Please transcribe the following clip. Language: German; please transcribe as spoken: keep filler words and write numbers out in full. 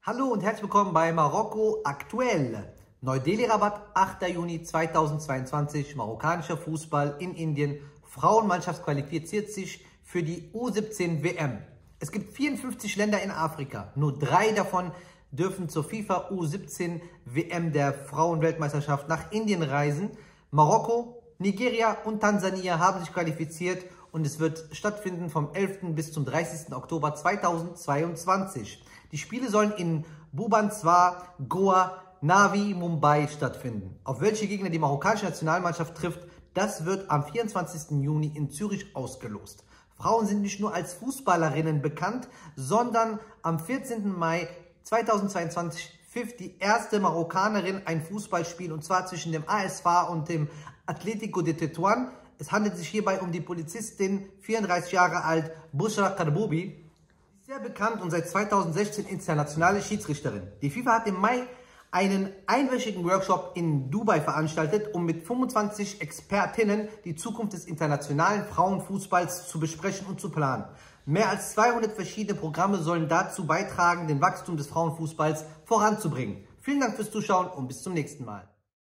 Hallo und herzlich willkommen bei Marokko aktuell. Neu-Delhi-Rabat, achter Juni zweitausendzweiundzwanzig, marokkanischer Fußball in Indien. Frauenmannschaft qualifiziert sich für die U siebzehn W M. Es gibt vierundfünfzig Länder in Afrika, nur drei davon dürfen zur FIFA U siebzehn W M der Frauenweltmeisterschaft nach Indien reisen. Marokko, Nigeria und Tansania haben sich qualifiziert und es wird stattfinden vom elften bis zum dreißigsten Oktober zweitausendzweiundzwanzig. Die Spiele sollen in Bhubaneswar, Goa, Navi, Mumbai stattfinden. Auf welche Gegner die marokkanische Nationalmannschaft trifft, das wird am vierundzwanzigsten Juni in Zürich ausgelost. Frauen sind nicht nur als Fußballerinnen bekannt, sondern am vierzehnten Mai zweitausendzweiundzwanzig pfiff die erste Marokkanerin ein Fußballspiel, und zwar zwischen dem A S F und dem Atlético de Tetuan. Es handelt sich hierbei um die Polizistin, vierunddreißig Jahre alt, Bushra Karboubi. Sehr bekannt und seit zweitausendsechzehn internationale Schiedsrichterin. Die FIFA hat im Mai einen einwöchigen Workshop in Dubai veranstaltet, um mit fünfundzwanzig Expertinnen die Zukunft des internationalen Frauenfußballs zu besprechen und zu planen. Mehr als zweihundert verschiedene Programme sollen dazu beitragen, den Wachstum des Frauenfußballs voranzubringen. Vielen Dank fürs Zuschauen und bis zum nächsten Mal.